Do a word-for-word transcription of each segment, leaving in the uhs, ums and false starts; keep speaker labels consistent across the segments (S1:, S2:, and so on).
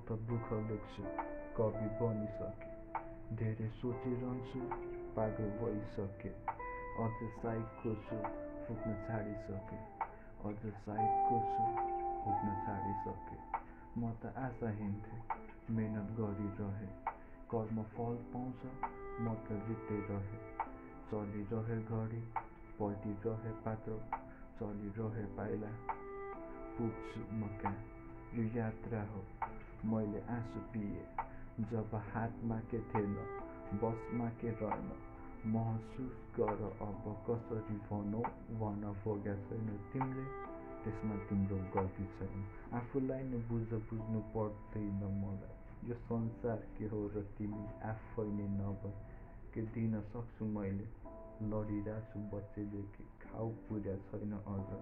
S1: त दुःख लेख्छु कवि बनिसके, धेरै सोचिरहन्छु पागल भइसके, अझ साइक खोज्छु फुक्न छाडिसके, अझ साइक खोज्छु फुक्न छाडिसके। म त आशाहीन थिएँ, मेहनत गरिरहे, कर्म फल पाउँछ, म त जित्दै चलिरहे घडी, पल्टिरहे पात्र, चलिरहे पाइला, पुग्छु म कहाँ, यो यात्रा हो। मैले आँसु पिएँ जब हातमा के थिएन, बसमा के रहेन, महसुस गर अब कसरी भनौ, भन भोग्या छैन तिमीले, त्यसमा तिम्रो गल्ती छैन। आफूलाई नै बुझ, बुझ्नु पर्दैन मलाई, यो संसार के हो र तिमी आफै नै नभए के दिन सक्छु मैले। लडिरहेछु बच्चैदेखि, खाउ पुर्या छैन अझ,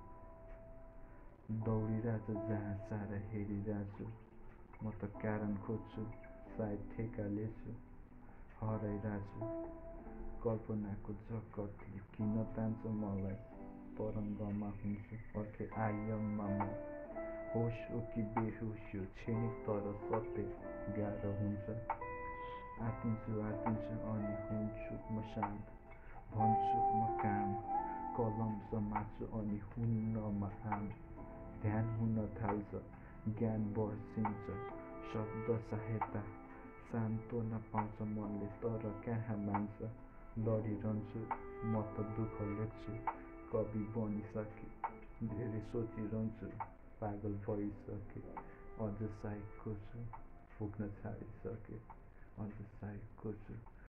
S1: दौडिरहेछु जहाँ सारा हेरिरहेछु। म त कारण खोज्छु, सायद ठेका लिन्छु, हराइरहेछु। कल्पनाको जगतले किन तान्छ मलाई, तरङ्गमा हुन्छु अर्कै आयाममा म। होस हो कि बेहोस यो क्षणिक तर सत्य गाह्रो हुन्छ। आत्तिन्छु आत्तिन्छु अनि हुन्छु म शान्त, भन्छु म काम, कलम समात्छु अनि हुन्न म आम। ध्यान हुन थाल्छ, ज्ञान बर्सिन्छ, शब्द सहायता, सान्त्वना पाउँछ मनले तर कहाँ मान्छ। लडिरहन्छु म त दुःख लेख्छु कवि बनिसके, धेरै सोचिरहन्छु पागल भइसके, अझ साइक खोज्छु फुक्न छाडिसके, अझ साइक खोज्छु